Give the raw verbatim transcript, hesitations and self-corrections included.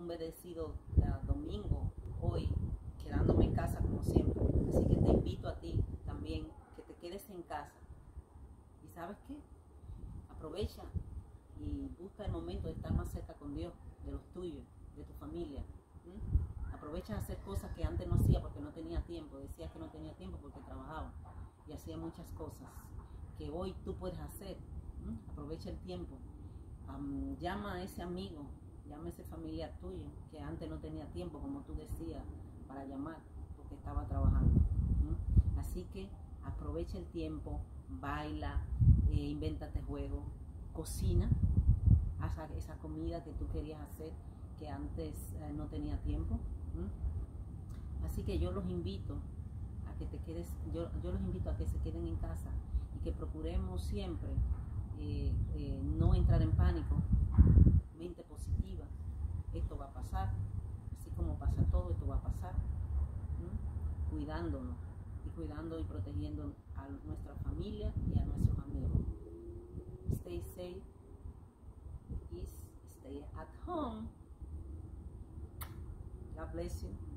bendecido uh, domingo hoy, quedándome en casa como siempre. Así que te invito a ti también que te quedes en casa. ¿Y sabes qué? Aprovecha y busca el momento de estar más cerca con Dios, de los tuyos, de tu familia. ¿Mm? Aprovecha a hacer cosas que antes no hacía porque no tenía tiempo. Decías que no tenía tiempo porque trabajaba y hacía muchas cosas que hoy tú puedes hacer. ¿Mm? Aprovecha el tiempo. Um, llama a ese amigo, llama a ese familiar tuyo que antes no tenía tiempo, como tú decías, para llamar porque estaba trabajando. ¿Mm? Así que aprovecha el tiempo, baila, eh, invéntate juegos, cocina, haz esa comida que tú querías hacer que antes eh, no tenía tiempo. ¿Mm? Así que yo los invito a que te quedes, yo, yo los invito a que se queden en casa y que procuremos siempre eh, eh, no entrar en pánico, mente positiva. Esto va a pasar, así como pasa todo, esto va a pasar. ¿Mm? Cuidándonos y cuidando y protegiendo a nuestra familia y a nuestros amigos. Stay safe, is stay at home. God bless you.